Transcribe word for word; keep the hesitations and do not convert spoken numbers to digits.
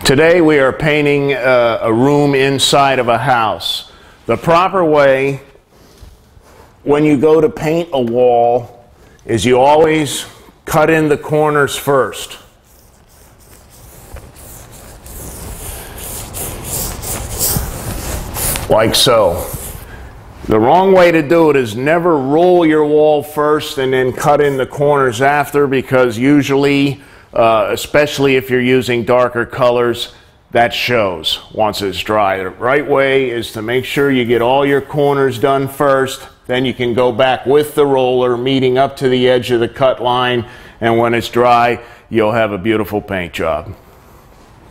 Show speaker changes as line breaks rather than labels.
Today we are painting uh, a room inside of a house. The proper way when you go to paint a wall is you always cut in the corners first. Like so. The wrong way to do it is never roll your wall first and then cut in the corners after, because usually, uh, especially if you're using darker colors, that shows once it's dry. The right way is to make sure you get all your corners done first, then you can go back with the roller meeting up to the edge of the cut line, and when it's dry, you'll have a beautiful paint job.